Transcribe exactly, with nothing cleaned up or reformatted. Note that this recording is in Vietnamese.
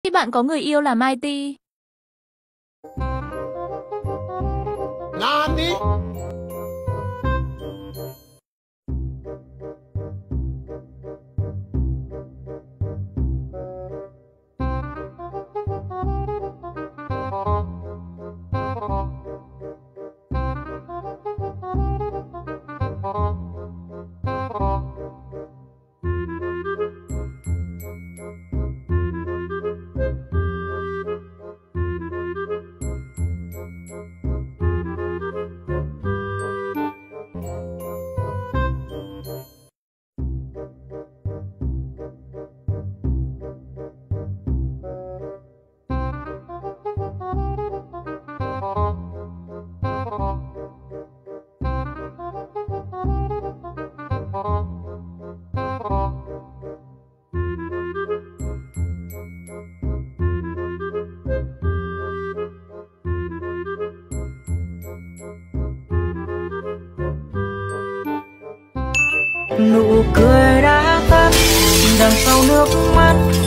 Khi bạn có người yêu là Mai Ti. Nani? Nụ cười đã tắt đằng sau nước mắt.